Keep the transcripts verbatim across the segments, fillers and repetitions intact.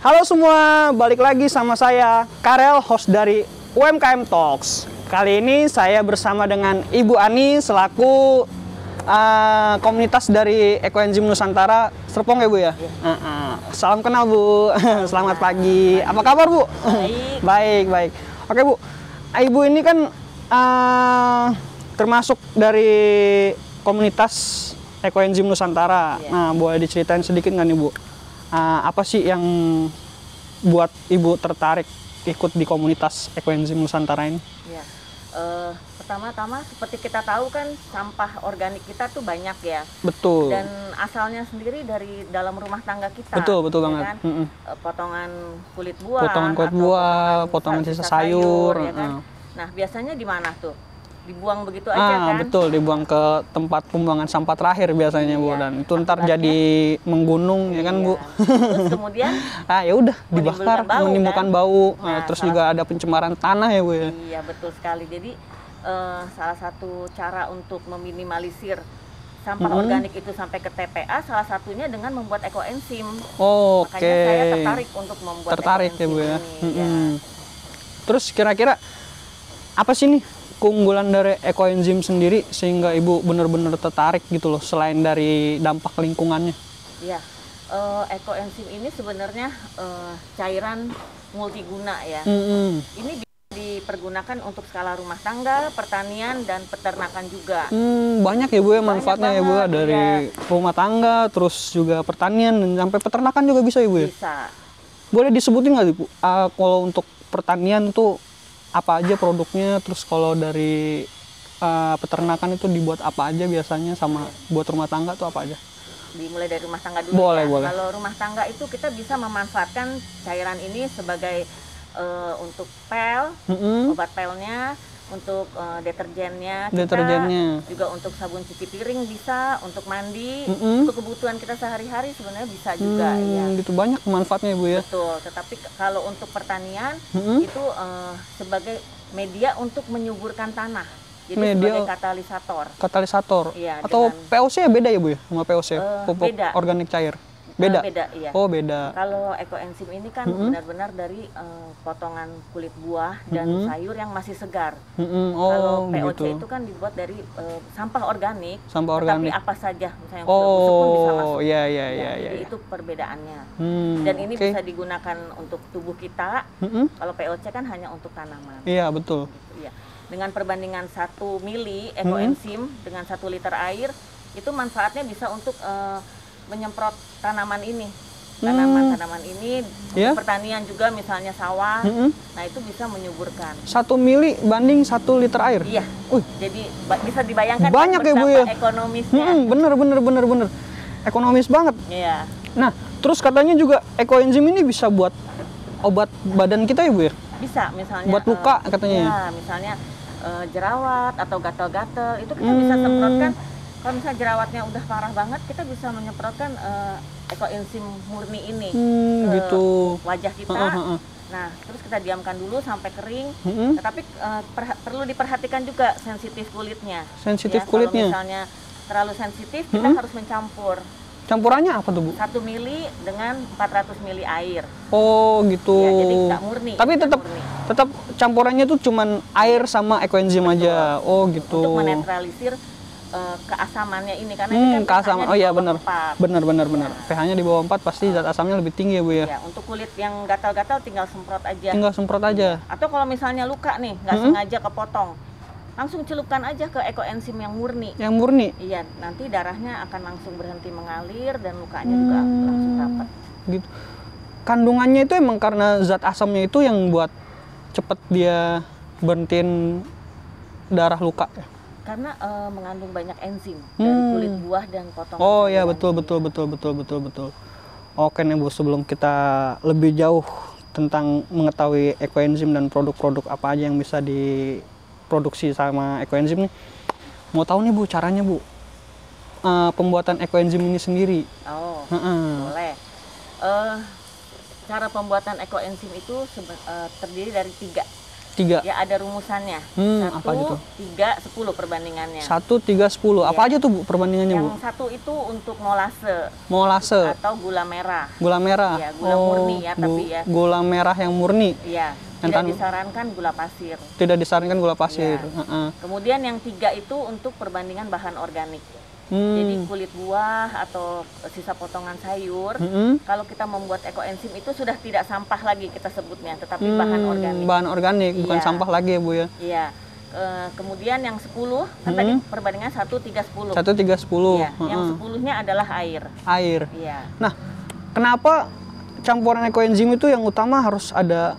Halo semua, balik lagi sama saya, Karel, host dari U M K M Talks. Kali ini saya bersama dengan Ibu Ani selaku uh, komunitas dari Ekoenzim Nusantara Serpong ya Bu ya? Uh -uh. Salam kenal Bu, selamat pagi. Apa kabar Bu? Baik. Baik, baik. Oke Bu, Ibu ini kan uh, termasuk dari komunitas Ekoenzim Nusantara. Ya. Nah, boleh diceritain sedikit nggak nih Bu? Uh, apa sih yang buat Ibu tertarik ikut di komunitas Ekoenzim Nusantara ini? Ya. Uh, pertama-tama seperti kita tahu kan sampah organik kita tuh banyak ya. Betul. Dan asalnya sendiri dari dalam rumah tangga kita. Betul, betul ya banget. Kan? Mm -mm. Uh, potongan kulit buah. Potongan kulit atau buah, potongan sisa sayur. ya kan? Uh. Nah biasanya di mana tuh? Dibuang begitu Ah, aja kan? betul, dibuang ke tempat pembuangan sampah terakhir biasanya Bu, Iya. dan itu ntar jadi menggunung ya kan Bu. Iya. Terus kemudian ah ya udah dibakar, menimbulkan bau, menimbulkan kan? bau. Nah, Nah, terus salah- juga ada pencemaran tanah ya Bu ya. Iya betul sekali. Jadi eh, salah satu cara untuk meminimalisir sampah Mm-hmm. organik itu sampai ke T P A salah satunya dengan membuat ekoenzim. Oh, Makanya oke. saya tertarik untuk membuat Tertarik ya ekoenzim Bu ya. ini, Mm-mm. Terus kira-kira apa sih nih keunggulan dari Ekoenzim sendiri sehingga Ibu benar-benar tertarik gitu loh, selain dari dampak lingkungannya? Ya, eh, ekoenzim ini sebenarnya eh, cairan multiguna ya. Mm-mm. Ini bisa dipergunakan untuk skala rumah tangga, pertanian dan peternakan juga. Hmm, banyak ya Bu ya Banyak manfaatnya ya Bu ya, banget, dari rumah tangga, terus juga pertanian dan sampai peternakan juga bisa ya Bu ya? Bisa. Boleh disebutin nggak Bu? Ah, kalau untuk pertanian tuh apa aja produknya, terus kalau dari ah, peternakan itu dibuat apa aja biasanya, sama buat rumah tangga tuh apa aja? Dimulai dari rumah tangga dulu. Boleh, ya. boleh. Kalau rumah tangga itu kita bisa memanfaatkan cairan ini sebagai eh, untuk pel, Mm-mm. obat pelnya, untuk eh, deterjennya, kita, Deterjennya. juga untuk sabun cuci piring bisa, untuk mandi, Mm-mm. untuk kebutuhan kita sehari-hari sebenarnya bisa juga Hmm, ya. gitu banyak manfaatnya ya Bu ya. Betul. Tetapi k- kalau untuk pertanian Mm-mm. itu eh, sebagai media untuk menyuburkan tanah. Jadi Media- sebagai katalisator. Katalisator. Iya, Atau dengan- P O C ya beda ya Bu ya sama P O C? Eh, Pupuk beda. organik cair. Beda. Eh, beda, iya. Oh, beda. Kalau ekoenzim ini kan Mm-mm. benar-benar dari eh, potongan kulit buah dan Mm-mm. sayur yang masih segar. Mm-mm. Kalau Oh, P O C gitu. itu kan dibuat dari eh, sampah organik, Sampah tetapi organik. apa saja, misalnya yang sudah busuk pun bisa masuk. Oh, iya iya Ya, iya iya. jadi itu perbedaannya. Hmm, Dan ini oke. bisa digunakan untuk tubuh kita. Mm-mm. Kalau P O C kan hanya untuk tanaman. Iya, betul. Iya. Dengan perbandingan satu mili ekoenzim dengan satu liter air, itu manfaatnya bisa untuk eh, menyemprot tanaman ini. Tanaman-tanaman ini untuk Ya. pertanian juga, misalnya sawah. Mm-mm. Nah, itu bisa menyuburkan. Satu mili banding satu liter air. Iya. Wih, Jadi ba- bisa dibayangkan kan Banyak ya, Bu, betapa ya? ekonomisnya. mm-mm, bener bener bener bener. Ekonomis banget. Iya. Nah, terus katanya juga Ekoenzim ini bisa buat obat badan kita ya Bu ya? Bisa misalnya Buat luka eh, katanya ya? iya, misalnya eh, jerawat atau gatal-gatal itu kita bisa Hmm. semprotkan. Kalau misalnya jerawatnya udah parah banget, kita bisa menyemprotkan eh, ekoenzim murni ini Hmm, ke gitu. wajah kita. Heeh, heeh. Nah, terus kita diamkan dulu sampai kering. Mm-mm. Tetapi eh, perha- perlu diperhatikan juga sensitif kulitnya. Sensitif Ya, kulitnya. Kalau misalnya terlalu sensitif, kita Mm-mm. harus mencampur Campurannya apa tuh Bu? satu mili dengan empat ratus mili air. Oh, gitu. Ya, jadi nggak murni. Tapi nggak tetap murni. tetap campurannya tuh cuman air sama Ekoenzim aja. Oh, gitu. Untuk menetralisir eh, keasamannya ini karena ini Hmm, kan keasam. pH-nya Oh di iya bawah benar. empat. Benar benar benar. Ya. pH-nya di bawah empat pasti zat asamnya lebih tinggi ya Bu ya. Ya, untuk kulit yang gatal-gatal tinggal semprot aja. Tinggal semprot aja. Atau kalau misalnya luka nih, nggak Mm-mm. sengaja kepotong, langsung celupkan aja ke ekoenzim yang murni. Yang murni. Iya, nanti darahnya akan langsung berhenti mengalir dan lukanya juga langsung rapat. Gitu. Kandungannya itu emang karena zat asamnya itu yang buat cepet dia berhentiin darah luka ya? Karena eh, mengandung banyak enzim Hmm. dari kulit buah dan potongan. Oh ya, sayuran. betul betul betul betul betul betul. Oke nih Bu, sebelum kita lebih jauh tentang mengetahui Ekoenzim dan produk-produk apa aja yang bisa diproduksi sama Ekoenzim nih, mau tahu nih Bu caranya Bu, eh, pembuatan Ekoenzim ini sendiri. Oh, Heeh. boleh. Eh, cara pembuatan ekoenzim itu sebe- eh, terdiri dari tiga. Tiga. Ya ada rumusannya. Hmm, satu, apa gitu? tiga, sepuluh perbandingannya. Satu, tiga, sepuluh. Apa Iya. aja tuh Bu perbandingannya Yang Bu? satu itu untuk molase Molase, atau gula merah. gula merah. Iya, gula murni ya, tapi gu- ya. Gula merah yang murni. Iya, Yang tidak tan- disarankan gula pasir. Tidak disarankan gula pasir. Iya. Heeh. Kemudian yang tiga itu untuk perbandingan bahan organik. Hmm. Jadi kulit buah atau sisa potongan sayur, Mm-mm. kalau kita membuat ekoenzim itu sudah tidak sampah lagi kita sebutnya, tetapi Hmm, bahan organik. Bahan organik, bukan Iya. sampah lagi ya Bu ya. Iya. Eh, kemudian yang sepuluh, kan Mm-mm. tadi perbandingan satu, tiga, sepuluh. Satu, tiga, sepuluh. Iya, yang sepuluhnya adalah air. Air. Iya. Nah, kenapa campuran ekoenzim itu yang utama harus ada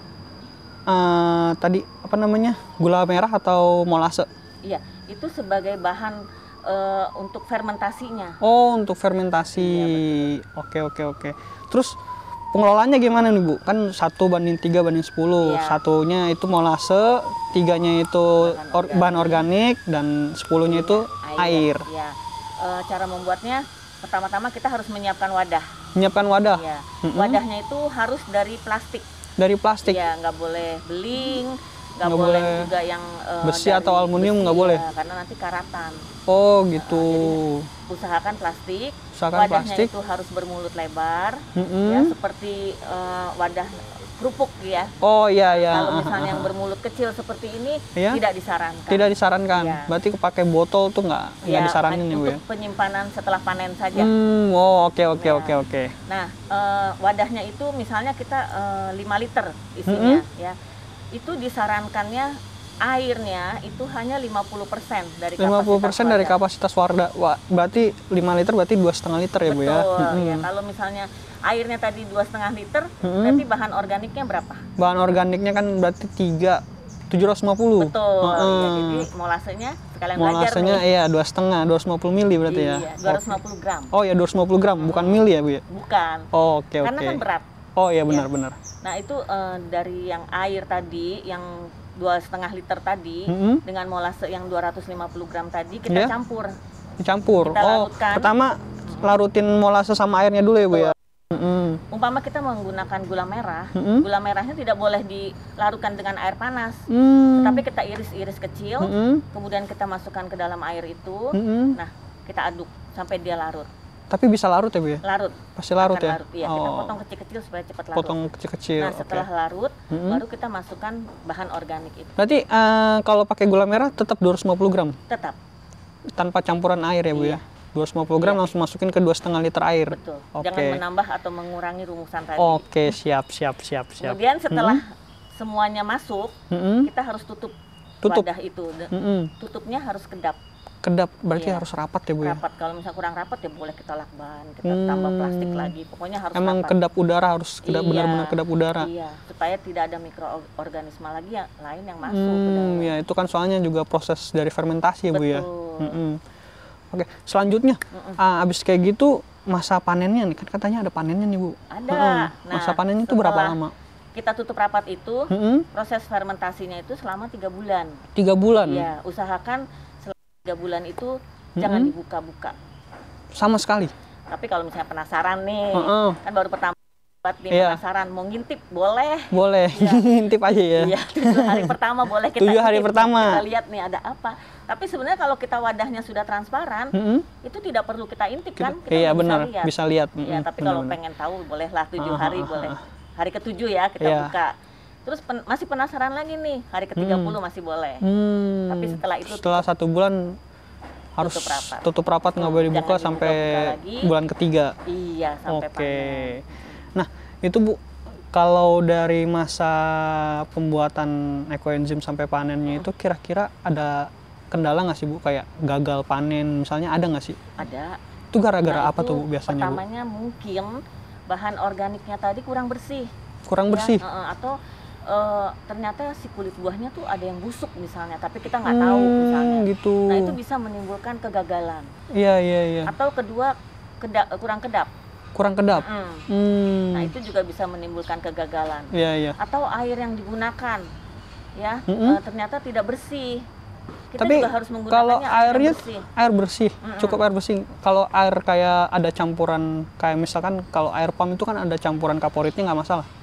eh, tadi apa namanya gula merah atau molase? Iya, itu sebagai bahan eh, untuk fermentasinya. Oh, untuk fermentasi. Iya, Oke, oke, oke. Terus pengelolaannya gimana nih Bu? Kan satu banding tiga banding sepuluh. Iya. Satunya itu molase, tiganya itu Bahan or- bahan organik, dan sepuluhnya itu air. Iya. Eh, cara membuatnya pertama-tama kita harus menyiapkan wadah. Menyiapkan wadah Iya. Mm-mm. Wadahnya itu harus dari plastik. dari plastik. Iya, nggak boleh beling, nggak Nggak boleh boleh juga yang eh, besi dari atau aluminium, besi, nggak boleh? ya, karena nanti karatan. Oh, gitu. Usahakan plastik. Usahakan Wadahnya plastik. itu harus bermulut lebar, Mm-mm. ya seperti eh, wadah kerupuk ya. Oh, iya, iya. Kalau Ah, misalnya ah, yang ah. bermulut kecil seperti ini Iya? tidak disarankan. Tidak disarankan. Iya. Berarti pakai botol tuh nggak nggak Ya, disaranin ya Bu ya? untuk penyimpanan setelah panen saja. Hmm, oh, oke, oke, Nah. oke, oke. Nah, eh, wadahnya itu misalnya kita eh, lima liter isinya, ya. Itu disarankannya airnya itu hanya lima puluh persen dari lima puluh persen dari wadah. kapasitas wadah. Wah, berarti lima liter berarti dua setengah liter ya Bu ya? Betul, Mm-mm. ya. Kalau misalnya airnya tadi dua setengah liter, Mm-mm. berarti bahan organiknya berapa? Bahan organiknya kan berarti tiga tujuh ratus lima puluh. Betul. Ya, Heeh. jadi molasenya sekalian belajar Molasenya nih. iya dua setengah, dua ratus lima puluh mili berarti ya. Iya, dua ratus lima puluh gram. Oh ya dua ratus lima puluh gram, bukan mili ya Bu ya? Bukan. Oh, oke, oke. Karena kan berat. Oh iya benar-benar. Nah itu eh, dari yang air tadi, yang dua setengah liter tadi, Mm-mm. dengan molase yang dua ratus lima puluh gram tadi kita Iya. campur. Dicampur. Kita Oh, larutkan. pertama larutin molase sama airnya dulu ya Bu ya? Mm-mm. Umpama kita menggunakan gula merah, Mm-mm. gula merahnya tidak boleh dilarutkan dengan air panas, Hmm. tapi kita iris-iris kecil, Mm-mm. kemudian kita masukkan ke dalam air itu, Mm-mm. nah kita aduk sampai dia larut. Tapi bisa larut ya Bu ya? Larut. Pasti larut Akan ya? larut. Iya, kita Oh. potong kecil-kecil supaya cepat larut. Potong kecil-kecil. Nah oke. setelah larut, Mm-mm. baru kita masukkan bahan organik itu. Berarti eh, kalau pakai gula merah tetap dua ratus lima puluh gram Tetap, tanpa campuran air ya Bu Iya. ya? dua ratus lima puluh gram Iya. langsung masukin ke dua setengah liter air. betul. Oke. Jangan menambah atau mengurangi rumusan tadi. Oke, siap, siap, siap, siap. Kemudian setelah semuanya masuk, Mm-mm. kita harus tutup, Tutup. wadah itu. De- Mm-mm. Tutupnya harus kedap, Kedap berarti Iya. harus rapat ya Bu ya? rapat. Kalau misalnya kurang rapat ya boleh kita lakban, kita Hmm. tambah plastik lagi. Pokoknya harus Emang rapat. kedap udara harus kedap Iya. benar-benar kedap udara. Iya, supaya tidak ada mikroorganisme lagi yang lain yang masuk ke dalam. Hmm, ya itu kan soalnya juga proses dari fermentasi ya Bu ya. Betul. Mm-mm. Oke, selanjutnya ah, abis kayak gitu masa panennya nih kan katanya ada panennya nih Bu. Ada. Heeh. Nah, Masa panennya itu berapa setelah lama? Kita tutup rapat itu, Mm-mm. proses fermentasinya itu selama tiga bulan. Tiga bulan. Iya, usahakan selama tiga bulan itu jangan dibuka-buka. Sama sekali. Tapi kalau misalnya penasaran nih, Heeh. kan baru pertama buat nih Iya. penasaran, mau ngintip boleh. Boleh. Intip aja ya. Iya, tujuh hari pertama boleh kita Tujuh hari intip, pertama. kita lihat nih ada apa. Tapi sebenarnya kalau kita wadahnya sudah transparan, Mm-mm. itu tidak perlu kita intip kan? Kita Iya udah benar, bisa lihat. bisa lihat. Iya, Mm-mm, tapi kalau benar-benar. pengen tahu bolehlah tujuh Ah, hari ah, ah, boleh. ah. Hari ketujuh ya kita Iya. buka. Terus pen- masih penasaran lagi nih, hari ke tiga puluh masih boleh. Hmm, Tapi setelah itu setelah satu bulan harus Tutup rapat. tutup rapat nggak boleh Jangan dibuka sampai dibuka-buka lagi. bulan ketiga. Iya, sampai Oke. panen. Nah itu Bu, kalau dari masa pembuatan ekoenzim sampai panennya itu kira-kira ada kendala nggak sih Bu? Kayak gagal panen misalnya ada nggak sih? Ada. Itu gara-gara Nah, apa itu tuh Bu biasanya Bu? Pertamanya mungkin bahan organiknya tadi kurang bersih. Kurang Ya, bersih? heeh, atau eh, ternyata si kulit buahnya tuh ada yang busuk misalnya, tapi kita nggak tahu misalnya. Hmm, gitu. Nah itu bisa menimbulkan kegagalan. Iya iya iya. Atau kedua keda- kurang kedap. Kurang kedap. Mm. Hmm. Nah itu juga bisa menimbulkan kegagalan. Iya iya. Atau air yang digunakan, ya Mm-mm. eh, ternyata tidak bersih. Kita Tapi juga harus menggunakannya kalau air yang airnya bersih. air bersih, cukup air bersih. Kalau air kayak ada campuran kayak misalkan kalau air pam itu kan ada campuran kaporitnya nggak masalah.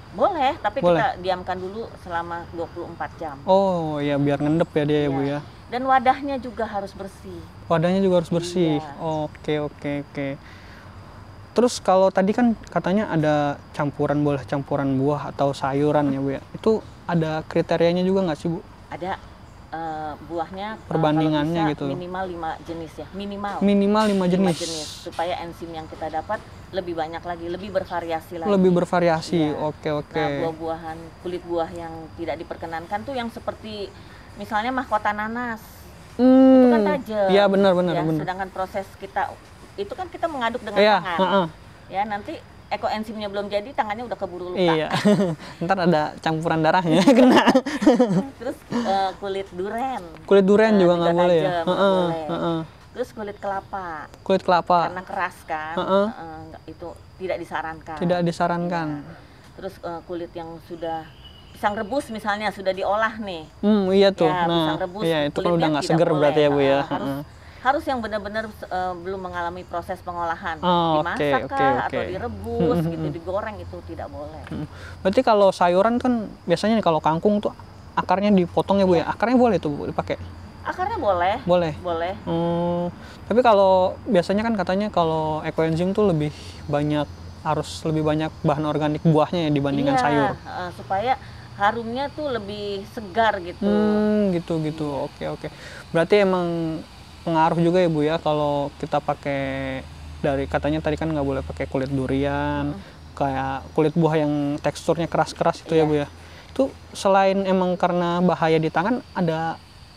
Boleh, tapi Boleh. kita diamkan dulu selama dua puluh empat jam. Oh ya, biar ngendep ya dia ya Bu Iya. ya. Dan wadahnya juga harus bersih. Wadahnya juga harus bersih. Iya. Oke oke oke. Terus kalau tadi kan katanya ada campuran, boleh campuran buah atau sayuran ya Bu ya. Itu ada kriterianya juga nggak sih Bu? Ada eh, buahnya eh, Perbandingannya kalau bisa gitu. minimal lima jenis ya, minimal. Minimal lima Lima jenis. jenis supaya enzim yang kita dapat lebih banyak lagi, lebih bervariasi lagi. Lebih bervariasi. Iya. Oke oke. Nah, buah-buahan, kulit buah yang tidak diperkenankan tuh yang seperti misalnya mahkota nanas. Hmm. Itu kan tajam. Iya benar benar Ya, benar. sedangkan proses kita itu kan kita mengaduk dengan Iya, tangan. heeh. Ya, nanti ekoenzimnya belum jadi, tangannya udah keburu luka. Iya. Ntar ada campuran darahnya kena. Terus eh, kulit duren. Kulit durian Nah, juga nggak boleh ya. tajam, nggak Heeh, boleh. heeh. Terus kulit kelapa. Kulit kelapa Karena keras kan. Heeh. eh, nggak- itu tidak disarankan. tidak disarankan. Iya. Terus eh, kulit yang sudah pisang rebus misalnya sudah diolah nih. Hmm, iya tuh. Ya, Nah, pisang rebus iya itu kan kulitnya udah nggak tidak seger boleh. berarti ya Bu ya. Ah, harus Heeh. harus yang benar-benar eh, belum mengalami proses pengolahan. Oh, oke, Dimasak oke, kah, oke. atau direbus gitu, digoreng itu tidak boleh. Hmm. Berarti kalau sayuran kan biasanya nih, kalau kangkung tuh akarnya dipotong ya Bu ya. Akarnya boleh tuh Bu dipakai. Akarnya boleh. Boleh. Boleh. Hmm, tapi kalau biasanya kan katanya kalau ekoenzim tuh lebih banyak, harus lebih banyak bahan organik buahnya ya dibandingkan Iya, sayur. eh, supaya harumnya tuh lebih segar gitu. Hmm, gitu gitu. Oke oke. Berarti emang pengaruh juga ya Bu ya kalau kita pakai, dari katanya tadi kan nggak boleh pakai kulit durian, kayak kulit buah yang teksturnya keras-keras itu ya Iya. Bu ya. Itu selain emang karena bahaya di tangan, ada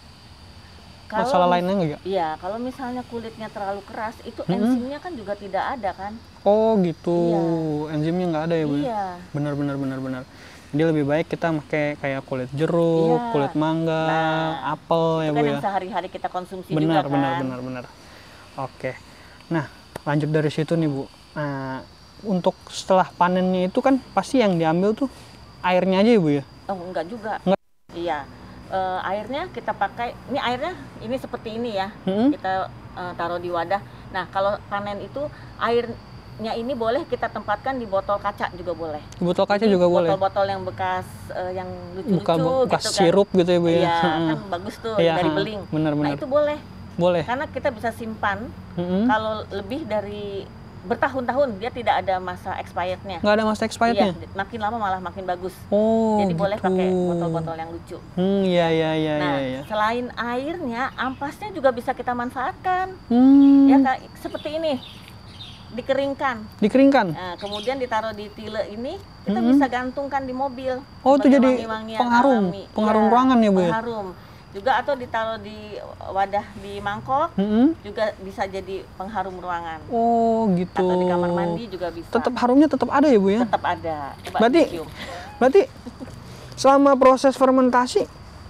Kalau masalah mis- lainnya nggak? Iya, kalau misalnya kulitnya terlalu keras, itu Mm-mm. enzimnya kan juga tidak ada kan? Oh gitu. Iya. Enzimnya nggak ada ya Bu ya? Iya. Benar benar benar benar. Jadi lebih baik kita pakai kayak kulit jeruk, Iya. kulit mangga, Nah, apel ya Itu Bu kan ya. yang sehari-hari kita konsumsi Benar juga benar kan? benar benar. Oke. Nah, lanjut dari situ nih Bu. Nah, untuk setelah panennya itu kan pasti yang diambil tuh airnya aja ya Bu ya? Oh, enggak juga. Enggak. Iya. Eh, airnya kita pakai, ini airnya ini seperti ini ya. Mm-mm. Kita eh, taruh di wadah. Nah, kalau panen itu airnya ini boleh kita tempatkan di botol kaca juga boleh. Di botol kaca Jadi juga boleh. Botol-botol yang bekas eh, yang Buka lucu-lucu bekas gitu kan. sirup gitu ya Bu ya? Iya, Heeh. kan bagus tuh Iya, dari heeh. beling. Benar Nah, benar. itu boleh. Boleh. Karena kita bisa simpan Mm-mm. kalau lebih dari bertahun-tahun, dia tidak ada masa expirednya. Nggak ada masa expirednya? Iya, makin lama malah makin bagus. Oh, Jadi boleh gitu. pakai botol-botol yang lucu. Hmm, iya iya iya Nah, iya. iya. selain airnya, ampasnya juga bisa kita manfaatkan. Hmm, Ya, Kak, seperti ini. Dikeringkan. dikeringkan. Nah, kemudian ditaruh di tile ini, kita Mm-mm. bisa gantungkan di mobil. Oh, itu sebagai jadi wangi-wangian pengharum, alami. pengharum Iya, ruangan ya Bu ya? Pengharum. Juga atau ditaruh di wadah di mangkok, Mm-mm. juga bisa jadi pengharum ruangan. Oh, gitu. Atau di kamar mandi juga bisa. Tetap harumnya tetap ada ya Bu ya? Tetap ada. Coba Berarti- dicium. Berarti selama proses fermentasi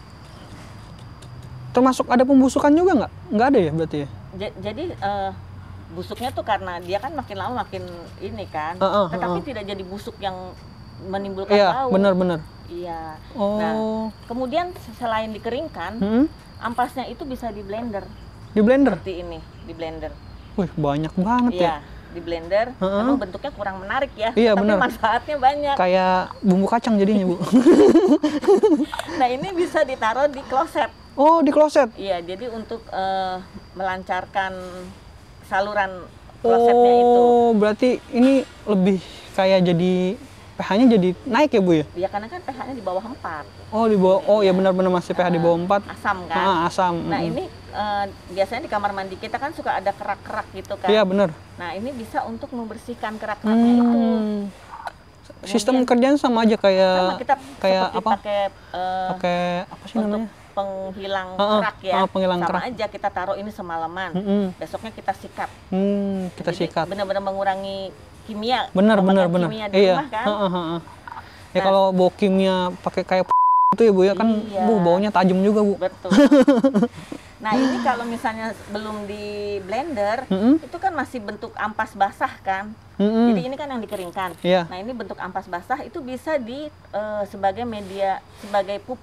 termasuk ada pembusukan juga nggak? Nggak ada ya berarti ya? Ja- Jadi eh, busuknya tuh karena dia kan makin lama makin ini kan, Heeh, tetapi heeh. tidak jadi busuk yang menimbulkan Iya, bau. benar-benar. Iya. Oh, Nah, kemudian selain dikeringkan, Mm-mm. ampasnya itu bisa di blender di blender. seperti ini, di blender. Wih, banyak banget ya. Iya, di blender. Heeh. Memang bentuknya kurang menarik ya, Iya, tapi benar. manfaatnya banyak. Kayak bumbu kacang jadinya Bu. Nah, ini bisa ditaruh di kloset. Oh, di kloset. Iya, jadi untuk eh, melancarkan saluran klosetnya itu. Oh, berarti ini lebih kayak jadi pH-nya jadi naik ya Bu ya? Ya karena kan pH-nya di bawah empat. Oh, di bawah. Oh, ya benar-benar masih pH di bawah empat. Asam kan. Ah, asam. Nah, Mm-mm. ini eh, biasanya di kamar mandi kita kan suka ada kerak-kerak gitu kan. Iya, benar. Nah, ini bisa untuk membersihkan kerak-keraknya itu. Hmm. Sistem kerjaan sama aja kayak Sama kita kayak seperti apa? pakai eh, Pakai apa sih untuk namanya? penghilang Heeh, kerak ya. heeh, penghilang Sama kerak. aja kita taruh ini semalaman. Mm-mm. Besoknya kita sikat. Hmm, kita Jadi sikat. benar-benar mengurangi kimia. Benar, benar, obat benar. kimia di Iya. rumah kan. Heeh, heeh. Ya Nah. kalau bau kimia pakai kayak itu ya Bu ya kan, Iya. bu baunya tajam juga Bu. Betul. Nah, ini kalau misalnya belum di blender, Mm-mm. itu kan masih bentuk ampas basah kan. Mm-mm. Jadi ini kan yang dikeringkan. Iya. Nah, ini bentuk ampas basah itu bisa di eh, sebagai media, sebagai pupuk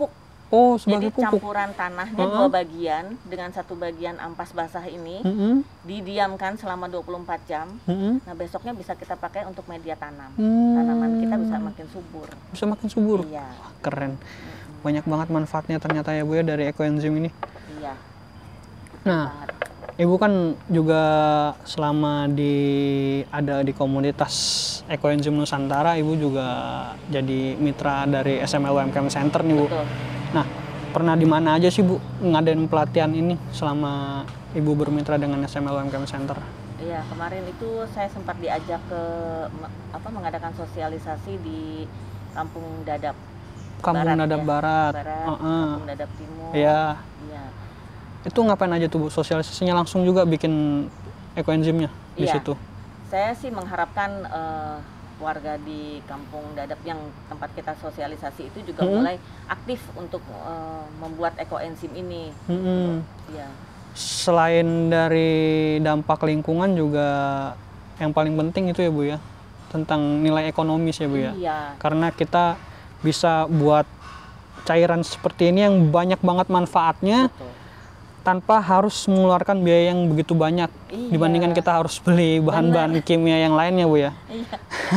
Oh, sebagai Jadi pupuk. campuran tanahnya Uh-uh. dua bagian dengan satu bagian ampas basah ini Mm-mm. didiamkan selama dua puluh empat jam. Mm-mm. Nah, besoknya bisa kita pakai untuk media tanam. Hmm. Tanaman kita bisa makin subur. Bisa makin subur. Iya. Keren. Banyak banget manfaatnya ternyata ya Bu ya dari ekoenzim ini. Iya. Nah, Banget. Ibu kan juga selama di ada di komunitas Ekoenzim Nusantara, Ibu juga jadi mitra dari S M L U M K M Center nih Bu. Betul. Nah, pernah di mana aja sih Bu ngadain pelatihan ini selama Ibu bermitra dengan S M L U M K M Center? Iya, kemarin itu saya sempat diajak ke me- apa mengadakan sosialisasi di Kampung Dadap. Kampung Barat, Dadap ya. Barat. Barat, Heeh. Kampung Dadap Timur. Iya. Iya. Itu ngapain aja tuh Bu? Sosialisasinya langsung juga bikin ekoenzimnya di Iya. situ? Saya sih mengharapkan eh, warga di Kampung Dadap yang tempat kita sosialisasi itu juga Mm-mm. mulai aktif untuk eh, membuat ekoenzim ini. Mm-mm. Iya. Selain dari dampak lingkungan juga yang paling penting itu ya Bu ya, tentang nilai ekonomis ya Bu ya. Iya. Karena kita bisa buat cairan seperti ini yang banyak banget manfaatnya Betul. tanpa harus mengeluarkan biaya yang begitu banyak Iya. dibandingkan kita harus beli bahan-bahan kimia yang lainnya Bu ya. Iya.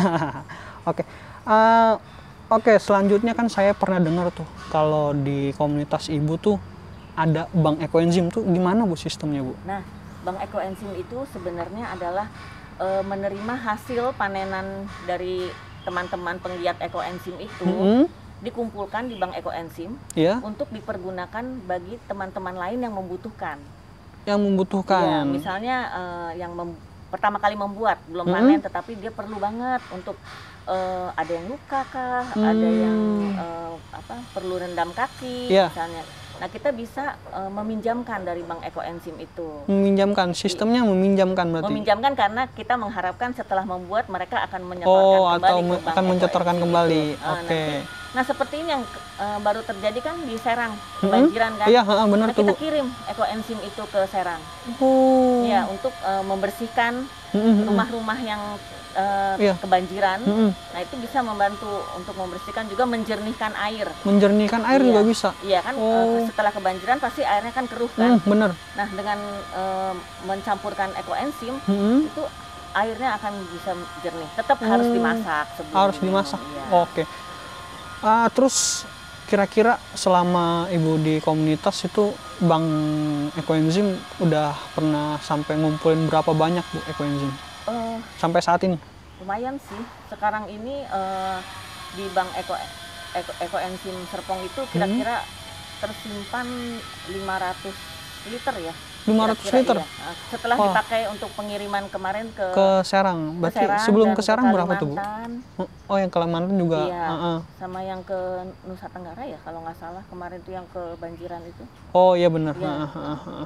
Oke. Eh, Oke, selanjutnya kan saya pernah dengar tuh kalau di komunitas Ibu tuh ada bank ekoenzim tuh gimana Bu sistemnya Bu? Nah, bank ekoenzim itu sebenarnya adalah eh, menerima hasil panenan dari teman-teman penggiat ekoenzim itu Mm-mm. dikumpulkan di bank ekoenzim Ya, untuk dipergunakan bagi teman-teman lain yang membutuhkan. yang Ya, membutuhkan. misalnya eh, yang mem- pertama kali membuat belum Mm-mm. panen, tetapi dia perlu banget untuk eh, ada yang luka kah, ada yang eh, apa perlu rendam kaki Iya. misalnya. Nah, kita bisa eh, meminjamkan dari bank ekoenzim itu. Meminjamkan, sistemnya meminjamkan berarti. Meminjamkan karena kita mengharapkan setelah membuat mereka akan menyetorkan Oh, kembali atau ke me- bank akan mencetorkan ekoenzim kembali. itu. Ah, Oke. nanti. Nah, seperti ini yang eh, baru terjadi kan di Serang, Mm-mm. kebanjiran kan. Iya, heeh, benar Nah, tuh kita Bu. kirim ekoenzim itu ke Serang. Oh. Ya, untuk eh, membersihkan Mm-mm. rumah-rumah yang eh, Iya. kebanjiran. Mm-mm. Nah, itu bisa membantu untuk membersihkan juga menjernihkan air. Menjernihkan air Iya. juga bisa. Iya kan, Oh. eh, setelah kebanjiran pasti airnya kan keruh kan. Hmm, bener. Nah, dengan eh, mencampurkan ekoenzim Mm-mm. itu airnya akan bisa jernih. Tetap harus Hmm. dimasak sebelum Harus diminum, dimasak. iya. Oke. Ah, terus kira-kira selama Ibu di komunitas itu Bank Ekoenzim udah pernah sampai ngumpulin berapa banyak Bu ekoenzim Eh, sampai saat ini? lumayan sih. Sekarang ini eh, di Bank Eko Eko Ekoenzim Serpong itu kira-kira tersimpan lima ratus liter ya. lima ratus Kira-kira liter iya. Nah, setelah Wah. dipakai untuk pengiriman kemarin ke, ke Serang. ke Berarti Serang sebelum dan ke Serang berapa tuh Bu? Kalimantan. Oh, yang Kalimantan juga. Iya, Heeh. sama yang ke Nusa Tenggara ya kalau nggak salah kemarin tuh yang kebanjiran itu. Oh iya benar. Iya. Heeh, heeh, heeh.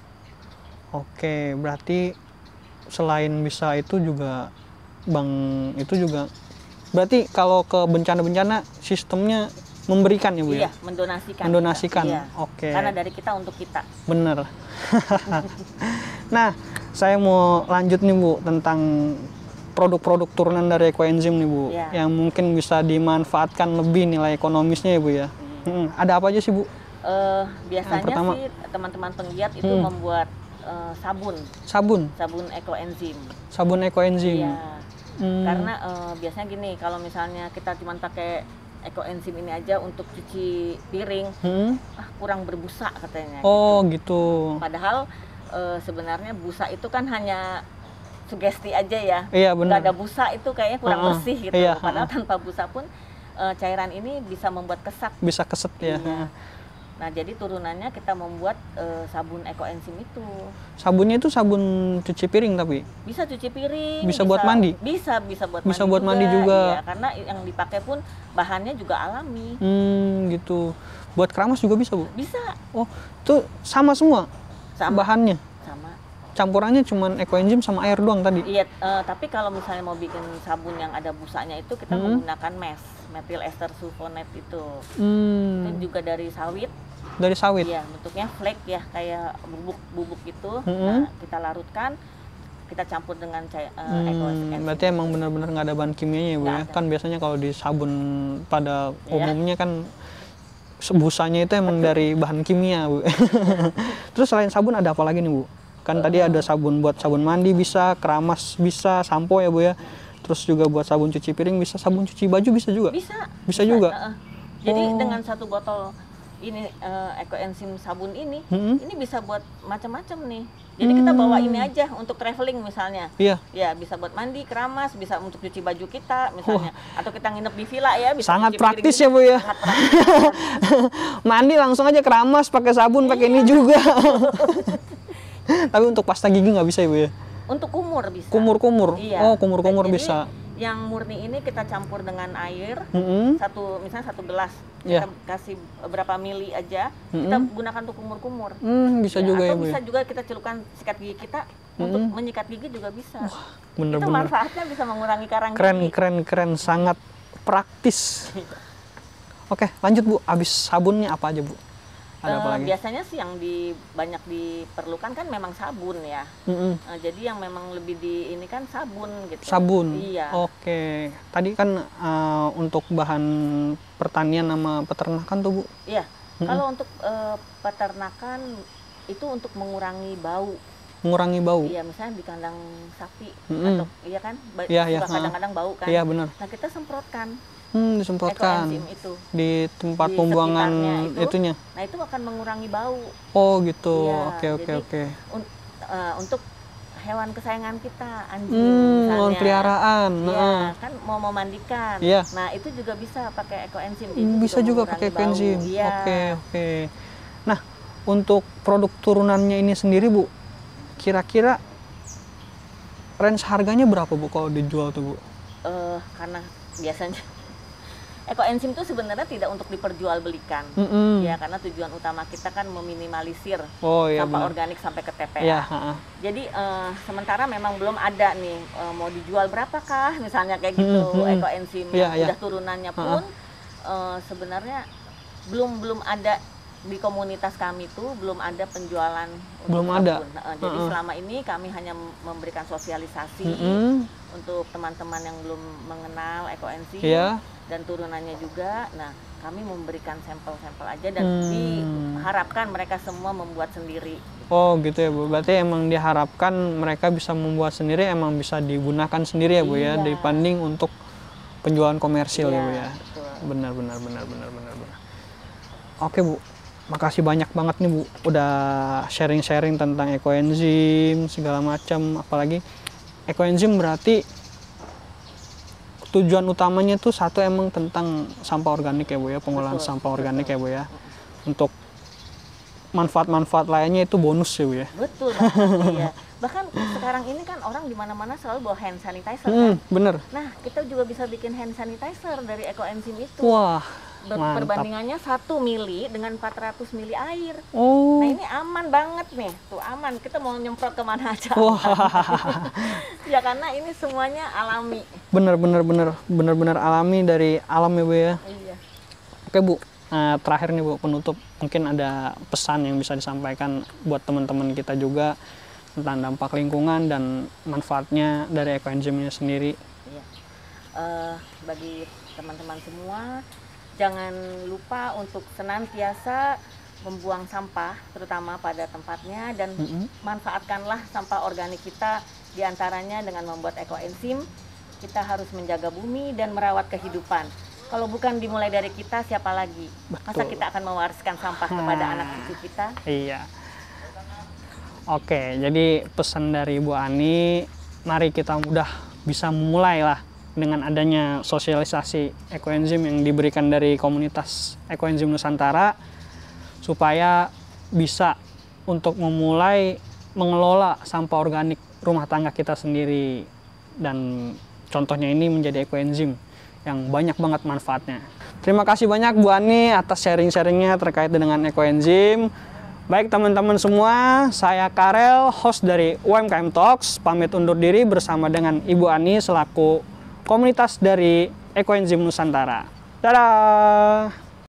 Oke, berarti selain bisa itu juga bank itu juga berarti kalau ke bencana-bencana sistemnya memberikan ya Bu Iya, ya? mendonasikan. Mendonasikan. Iya. Oke. Karena dari kita untuk kita. Bener. Nah, saya mau lanjut nih Bu tentang produk-produk turunan dari ekoenzim nih Bu, Iya. yang mungkin bisa dimanfaatkan lebih nilai ekonomisnya ya Bu ya. Hmm, ada apa aja sih Bu? Eh, biasanya pertama. sih teman-teman penggiat itu Hmm. membuat eh, sabun, Sabun, sabun ekoenzim. sabun ekoenzim. Iya. Hmm, Karena eh, biasanya gini, kalau misalnya kita cuma pakai ekoenzim ini aja untuk cuci piring, hmm. ah kurang berbusa katanya. Oh gitu. Padahal eh, sebenarnya busa itu kan hanya sugesti aja ya. Iya Nggak benar. ada busa itu kayaknya kurang Uh-uh. bersih gitu. Iya, Padahal uh-uh. tanpa busa pun eh, cairan ini bisa membuat kesak. Bisa keset ya. Iya. Nah, jadi turunannya kita membuat eh, sabun ekoenzim itu. Sabunnya itu sabun cuci piring tapi Bisa cuci piring, Bisa buat mandi? Bisa, bisa buat Bisa mandi buat juga. mandi juga. Iya, karena yang dipakai pun bahannya juga alami. hmm gitu. Buat keramas juga bisa Bu? Bisa Oh, itu sama semua sama bahannya. sama. Campurannya cuman ekoenzim sama air doang tadi. Iya, eh, tapi kalau misalnya mau bikin sabun yang ada busanya itu kita Hmm. menggunakan mes, methyl ester sulfonate itu. Hmm, Itu juga dari sawit. dari sawit. Iya, bentuknya flake ya, kayak bubuk-bubuk itu. Hmm. Nah, kita larutkan, kita campur dengan cair uh, Hmm, ekoenzim. berarti emang benar-benar nggak ada bahan kimianya ya Bu Nggak ya. ada. Kan biasanya kalau di sabun pada Iya. umumnya kan busanya itu emang Betul. Dari bahan kimia, Bu. Terus selain sabun ada apa lagi nih, Bu? Kan uh. tadi ada sabun buat sabun mandi bisa, keramas bisa, sampo ya, Bu ya. Terus juga buat sabun cuci piring bisa, sabun cuci baju bisa juga? Bisa. Bisa, bisa juga? Uh, jadi oh. dengan satu botol ini uh, Ecoenzym sabun ini, hmm. ini bisa buat macam-macam nih. Jadi hmm. kita bawa ini aja untuk traveling misalnya. Iya. Ya bisa buat mandi, keramas, bisa untuk cuci baju kita misalnya. Wah. Atau kita nginep di villa ya. Bisa sangat praktis ya, Bu ya. Sangat praktis. Mandi langsung aja keramas, pakai sabun, pakai ini juga. Tapi untuk pasta gigi nggak bisa ya, Bu ya? Untuk kumur bisa. Kumur-kumur? Iya. Oh, kumur-kumur bisa. Yang murni ini kita campur dengan air, mm-hmm. satu misalnya satu gelas, yeah. kita kasih berapa mili aja, mm-hmm. kita gunakan untuk kumur-kumur. Mm, bisa ya, juga atau ya, Bu. Bisa juga kita celupkan sikat gigi kita mm-hmm. untuk menyikat gigi juga bisa. Wah, bener, itu bener. manfaatnya bisa mengurangi karang keren, gigi. Keren, keren, sangat praktis. Oke, lanjut Bu. Abis sabunnya apa aja, Bu? Ada apa uh, lagi? Biasanya sih yang di banyak diperlukan kan memang sabun ya. Mm-hmm. uh, jadi yang memang lebih di ini kan sabun gitu. Sabun. Iya. Oke. Tadi kan uh, untuk bahan pertanian sama peternakan tuh, Bu. Iya. Mm-hmm. Kalau untuk uh, peternakan itu untuk mengurangi bau. Mengurangi bau. Iya, misalnya di kandang sapi mm-hmm. atau iya kan, ba- iya, iya, kadang-kadang bau kan. Iya, benar. Nah, kita semprotkan. Hmm, disemprotkan itu di tempat di pembuangan itu, itunya. Nah, itu akan mengurangi bau. Oh, gitu. Iya, oke, oke, oke. Un, uh, untuk hewan kesayangan kita, anjing hmm, misalnya. Hewan peliharaan. Iya, nah. kan mau memandikan. Iya. Nah, itu juga bisa pakai Ecoenzym. Hmm, bisa juga pakai Ecoenzym. Iya. Oke, oke. Nah, untuk produk turunannya ini sendiri, Bu, kira-kira range harganya berapa, Bu, kalau dijual tuh, Bu? Uh, karena biasanya Ecoenzym itu sebenarnya tidak untuk diperjualbelikan, mm-hmm. ya karena tujuan utama kita kan meminimalisir oh, iya, sampah benar. organik sampai ke T P A. Iya, uh-uh. Jadi uh, sementara memang belum ada nih uh, mau dijual berapakah, misalnya kayak gitu mm-hmm. Ecoenzym yeah, yang yeah. udah turunannya pun uh-uh. uh, sebenarnya belum belum ada di komunitas kami tuh belum ada penjualan. Belum ada. Uh, jadi uh-uh. selama ini kami hanya memberikan sosialisasi mm-hmm. untuk teman-teman yang belum mengenal Ecoenzym. Yeah. Dan turunannya juga. Nah, kami memberikan sampel-sampel aja dan hmm. diharapkan mereka semua membuat sendiri. Oh, gitu ya, Bu. Berarti emang diharapkan mereka bisa membuat sendiri, emang bisa digunakan sendiri ya, Bu iya. ya, dibanding untuk penjualan komersil iya, ya, Bu ya. Betul. Benar, benar, benar, benar, benar, benar. Oke, Bu. Makasih banyak banget nih, Bu, udah sharing-sharing tentang Ecoenzym segala macam, apalagi Ecoenzym berarti tujuan utamanya tuh satu emang tentang sampah organik ya, Bu ya, pengolahan betul, sampah organik betul. Ya, Bu ya. Untuk manfaat-manfaat lainnya itu bonus ya, Bu ya. Betul banget, iya. Bahkan sekarang ini kan orang di mana-mana selalu bawa hand sanitizer hmm, kan. Bener. Nah, kita juga bisa bikin hand sanitizer dari Ecoenzym itu. Wah, mantap. Perbandingannya satu mili dengan empat ratus mili air. Oh. Nah, ini aman banget nih. Tuh aman. Kita mau nyemprot kemana aja. Wah. Ya karena ini semuanya alami. Bener, bener, bener. Bener-bener alami dari alam ya, Bu ya. Iya. Oke, Bu. Nah, terakhir nih, Bu, penutup. Mungkin ada pesan yang bisa disampaikan buat teman-teman kita juga tentang dampak lingkungan dan manfaatnya dari Ecoenzymnya sendiri. Iya. Uh, bagi teman-teman semua, jangan lupa untuk senantiasa membuang sampah, terutama pada tempatnya, dan mm-hmm. manfaatkanlah sampah organik kita, diantaranya dengan membuat Ecoenzym. Kita harus menjaga bumi dan merawat kehidupan. Kalau bukan dimulai dari kita, siapa lagi? Betul. Masa kita akan mewariskan sampah hmm. kepada anak cucu kita? Iya. Oke, jadi pesan dari Bu Ani, mari kita udah bisa memulai lah dengan adanya sosialisasi Ecoenzym yang diberikan dari komunitas Ecoenzym Nusantara, supaya bisa untuk memulai mengelola sampah organik rumah tangga kita sendiri. Dan contohnya ini menjadi Ecoenzym yang banyak banget manfaatnya. Terima kasih banyak Bu Ani atas sharing-sharingnya terkait dengan Ecoenzym. Baik teman-teman semua, saya Karel, host dari U M K M Talks, pamit undur diri bersama dengan Ibu Ani selaku komunitas dari Ecoenzym Nusantara. Dadah!